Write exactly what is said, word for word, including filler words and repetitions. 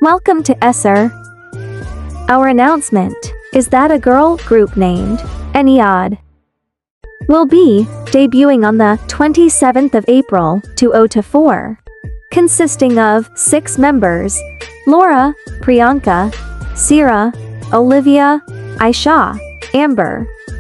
Welcome to S E R. Our announcement is that a girl group named N E O D will be debuting on the twenty-seventh of April two thousand twenty-four, consisting of six members: Laura, Priyanka, Sierra, Olivia, Aisha, Amber,